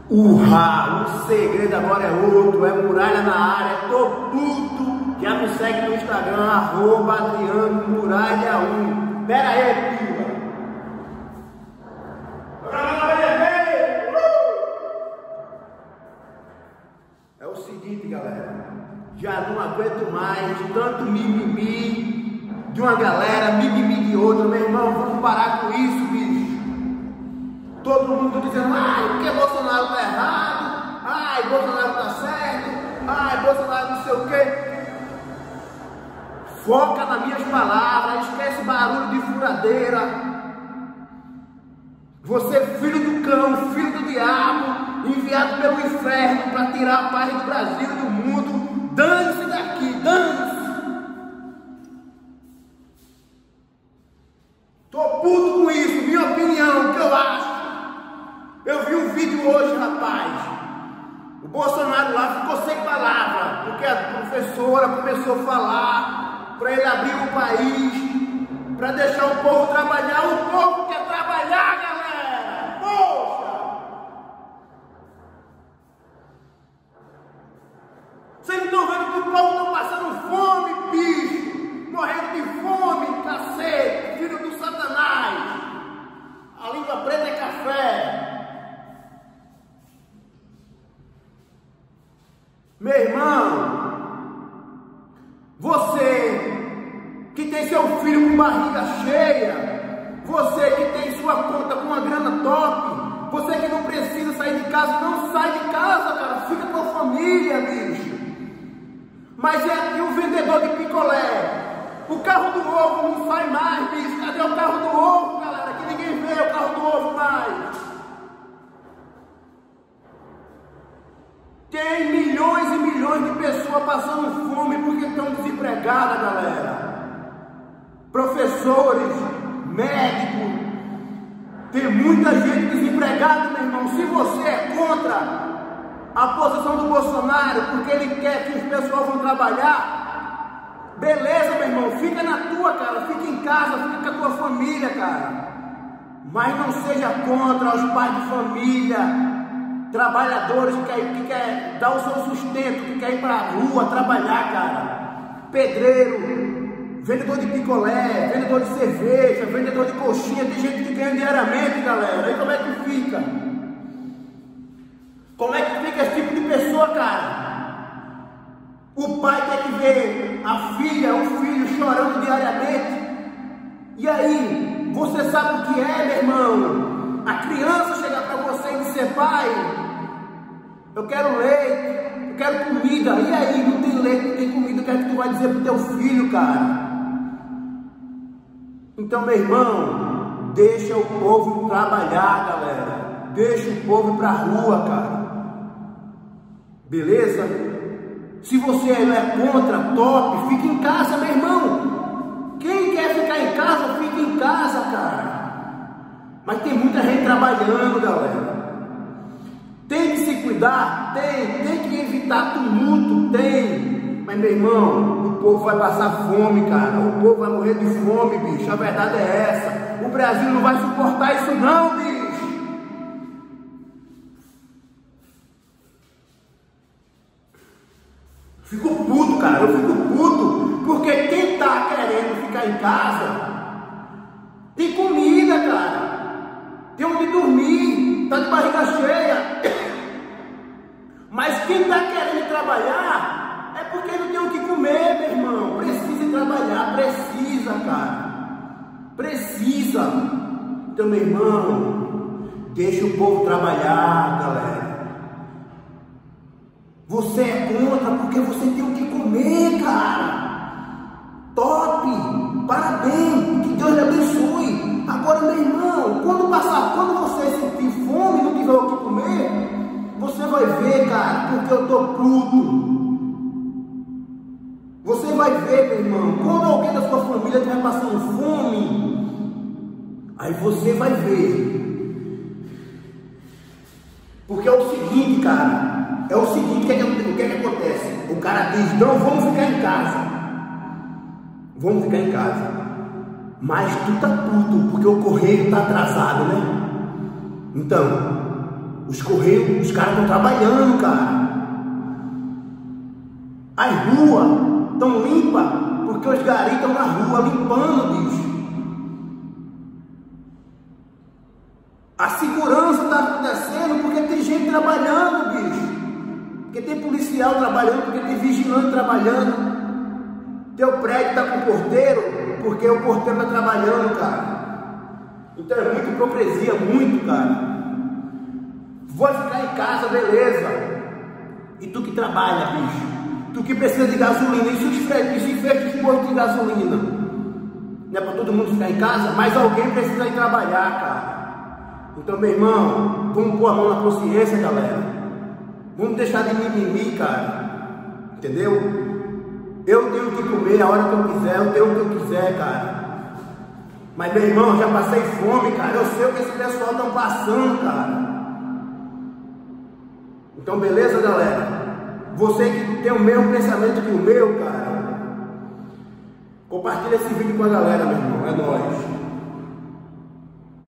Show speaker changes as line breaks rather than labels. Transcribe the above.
O segredo agora é outro, é muralha na área, tô puto. Já me segue no Instagram, @AdrianoMuralha1. Pera aí, filha. É o seguinte, galera, já não aguento mais tanto mimimi de uma galera, mimimi de outra, meu irmão, vamos parar com isso, bicho. Todo mundo dizendo, ai, porque Bolsonaro tá errado, ai, Bolsonaro tá certo, ai, Bolsonaro não sei o quê. Foca nas minhas palavras, esquece barulho de furadeira. Você, filho do cão, filho do diabo, enviado pelo inferno para tirar a paz do Brasil e do mundo, dane-se daqui, dane-se. Tô puto com isso, minha opinião, o que eu acho. Eu vi um vídeo hoje, rapaz. O Bolsonaro lá ficou sem palavra, porque a professora começou a falar para ele abrir o país, para deixar o povo trabalhar. O povo quer trabalhar, galera! Poxa! Vocês estão vendo que o povo está passando fome, bicho! Morrendo de fome, cacete! Filho do Satanás! A língua preta é café! Meu irmão, você que tem seu filho com barriga cheia, você que tem sua conta com uma grana top, você que não precisa sair de casa, não sai de casa, cara, fica com a família, bicho. Mas é aqui o vendedor de picolé, o carro do ovo não sai mais, bicho. Cadê o carro do ovo, galera? Que ninguém vê o carro do ovo mais. Tem milhões e milhões de pessoas passando fome porque estão desempregadas, galera. Professores, médicos, tem muita gente desempregada, meu irmão. Se você é contra a posição do Bolsonaro, porque ele quer que os pessoal vão trabalhar, beleza, meu irmão, fica na tua, cara, fica em casa, fica com a tua família, cara. Mas não seja contra os pais de família, trabalhadores que quer dar o seu sustento, que quer ir para a rua trabalhar, cara. Pedreiro, vendedor de picolé, vendedor de cerveja, vendedor de coxinha, tem gente que ganha diariamente, galera. Aí como é que fica? Como é que fica esse tipo de pessoa, cara? O pai tem que ver a filha, o filho chorando diariamente. E aí, você sabe o que é, meu irmão? A criança chegar para você e dizer, pai, eu quero leite, eu quero comida. E aí, não tem leite, não tem comida, o que é que tu vai dizer pro teu filho, cara? Então, meu irmão, deixa o povo trabalhar, galera. Deixa o povo ir pra rua, cara. Beleza? Se você não é contra, top, fica em casa, meu irmão. Quem quer ficar em casa, fica em casa, cara. Mas tem muita gente trabalhando, galera. Tem que se cuidar? Tem que evitar tumulto? Tem. Mas, meu irmão, o povo vai passar fome, cara. O povo vai morrer de fome, bicho. A verdade é essa. O Brasil não vai suportar isso não, bicho. Fico puto, cara. Eu fico puto. Porque quem tá querendo ficar em casa tem comida, cara. Tem onde dormir, tá de barriga cheia. Mas quem tá querendo trabalhar é porque não tem o que comer, meu irmão. Precisa trabalhar, precisa, cara. Precisa. Então, meu irmão, deixa o povo trabalhar, galera. Você é contra porque você tem o que comer, cara. Top, parabéns, que Deus lhe abençoe. Agora, meu irmão, quando você sentir fome e não tiver o que comer, você vai ver, cara, porque eu tô puto. Você vai ver, meu irmão, quando alguém da sua família estiver passando fome, aí você vai ver. Porque é o seguinte, cara, o que acontece? O cara diz, não, vamos ficar em casa. Vamos ficar em casa. Mas tu tá puto, porque o correio tá atrasado, né? Então, Os Correios, os caras estão trabalhando, cara. As ruas estão limpas, porque os garis estão na rua limpando, bicho. A segurança está acontecendo porque tem gente trabalhando, bicho. Porque tem policial trabalhando, porque tem vigilante trabalhando. Teu prédio está com porteiro, porque o porteiro está trabalhando, cara. Então é muita hipocrisia, muito, cara. Vou ficar em casa, beleza. E tu que trabalha, bicho, tu que precisa de gasolina, isso se fecha de posto de gasolina. Não é para todo mundo ficar em casa, mas alguém precisa ir trabalhar, cara. Então, meu irmão, vamos pôr a mão na consciência, galera. Vamos deixar de mimimi, cara. Entendeu? Eu tenho que comer a hora que eu quiser, eu tenho o que eu quiser, cara. Mas, meu irmão, já passei fome, cara. Eu sei o que esse pessoal estão passando, cara. Então, beleza, galera? Você que tem o mesmo pensamento que o meu, cara, compartilha esse vídeo com a galera, meu irmão. É nóis.